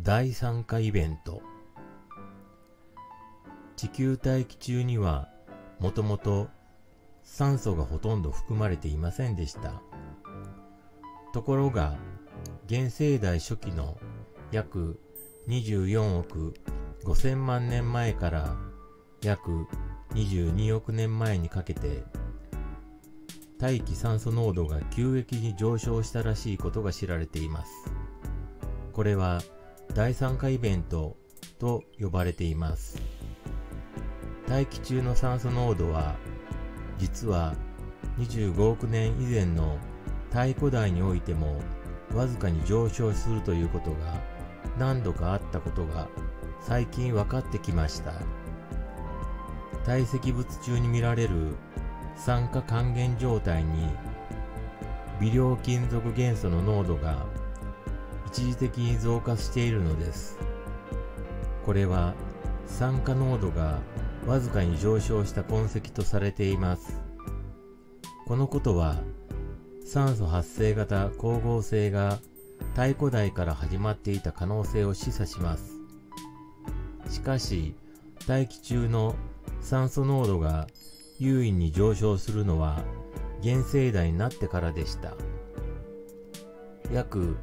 第3回イベント。地球大気中にはもともと酸素がほとんど含まれていませんでした。ところが現生代初期の約24億5000万年前から約22億年前にかけて大気酸素濃度が急激に上昇したらしいことが知られています。これは第3回イベントと呼ばれています。大気中の酸素濃度は実は25億年以前の太古代においてもわずかに上昇するということが何度かあったことが最近分かってきました。堆積物中に見られる酸化還元状態に微量金属元素の濃度が一時的に増加しているのです。これは酸化濃度がわずかに上昇した痕跡とされています。このことは酸素発生型光合成が太古代から始まっていた可能性を示唆します。しかし大気中の酸素濃度が優位に上昇するのは現生代になってからでした。約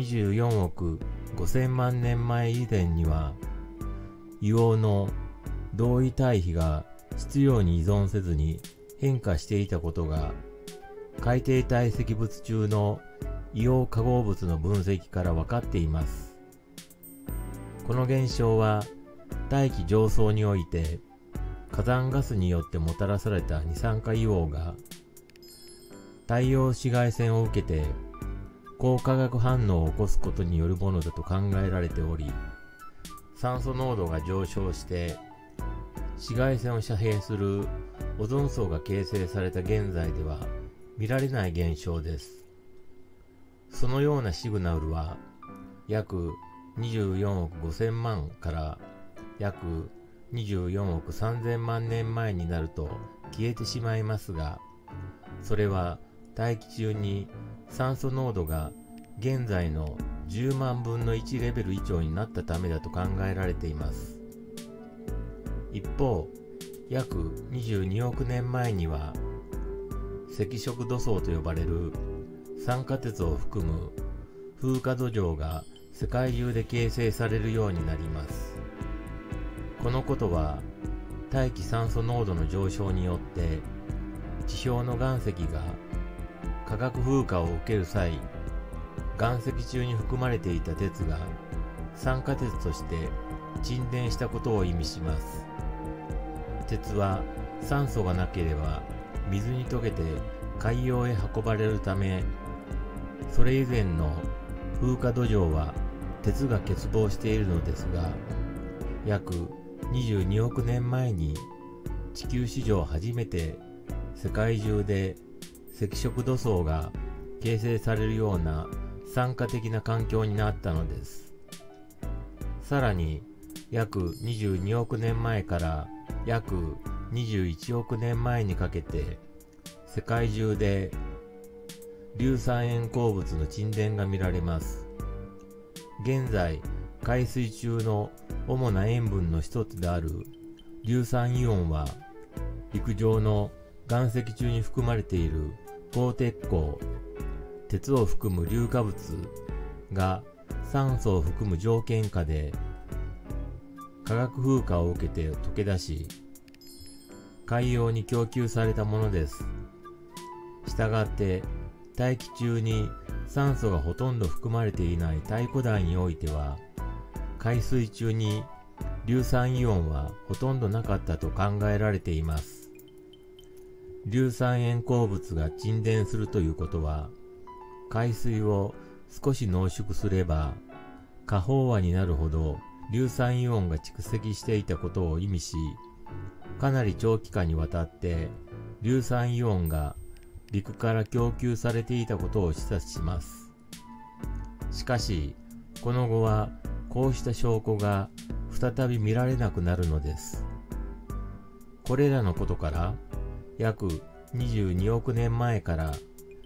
24億5000万年前以前には硫黄の同位体比が質量に依存せずに変化していたことが海底堆積物中の硫黄化合物の分析から分かっています。この現象は大気上層において火山ガスによってもたらされた二酸化硫黄が太陽紫外線を受けて光化学反応を起こすことによるものだと考えられており、酸素濃度が上昇して紫外線を遮蔽するオゾン層が形成された現在では見られない現象です。そのようなシグナルは約24億5000万から約24億3000万年前になると消えてしまいますが、それは大気中に酸素濃度が現在の10万分の1レベル以上になったためだと考えられています。一方、約22億年前には赤色土層と呼ばれる酸化鉄を含む風化土壌が世界中で形成されるようになります。このことは大気酸素濃度の上昇によって地表の岩石が化学風化を受ける際、岩石中に含まれていた鉄が酸化鉄として沈殿したことを意味します。鉄は酸素がなければ水に溶けて海洋へ運ばれるため、それ以前の風化土壌は鉄が欠乏しているのですが、約22億年前に地球史上初めて世界中で赤色土層が形成されるような酸化的な環境になったのです。さらに約22億年前から約21億年前にかけて世界中で硫酸塩鉱物の沈殿が見られます。現在海水中の主な塩分の一つである硫酸イオンは陸上の岩石中に含まれている鋼鉄鉱、鉄を含む硫化物が酸素を含む条件下で化学風化を受けて溶け出し海洋に供給されたものです。したがって大気中に酸素がほとんど含まれていない太古代においては海水中に硫酸イオンはほとんどなかったと考えられています。硫酸塩鉱物が沈殿するということは、海水を少し濃縮すれば過飽和になるほど硫酸イオンが蓄積していたことを意味し、かなり長期間にわたって硫酸イオンが陸から供給されていたことを示唆します。しかしこの後はこうした証拠が再び見られなくなるのです。これらのことから約22億年前から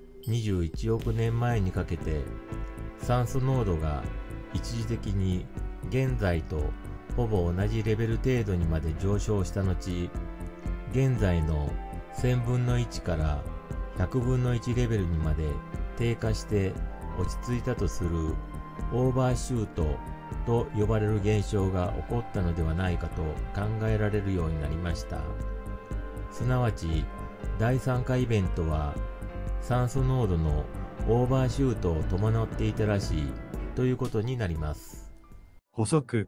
21億年前にかけて酸素濃度が一時的に現在とほぼ同じレベル程度にまで上昇した後、現在の1000分の1から100分の1レベルにまで低下して落ち着いたとするオーバーシュートと呼ばれる現象が起こったのではないかと考えられるようになりました。すなわち第3回イベントは酸素濃度のオーバーシュートを伴っていたらしいということになります。 補足。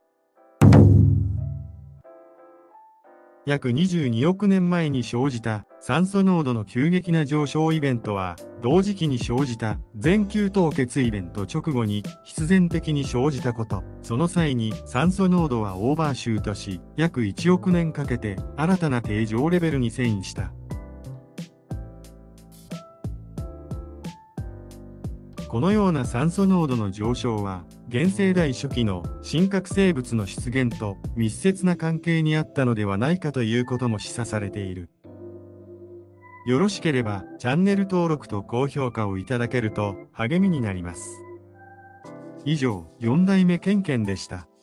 約22億年前に生じた酸素濃度の急激な上昇イベントは、同時期に生じた全球凍結イベント直後に必然的に生じたこと。その際に酸素濃度はオーバーシュートし、約1億年かけて新たな定常レベルに遷移した。このような酸素濃度の上昇は、現生代初期の真核生物の出現と密接な関係にあったのではないかということも示唆されている。よろしければチャンネル登録と高評価をいただけると励みになります。以上、4代目ケンケンでした。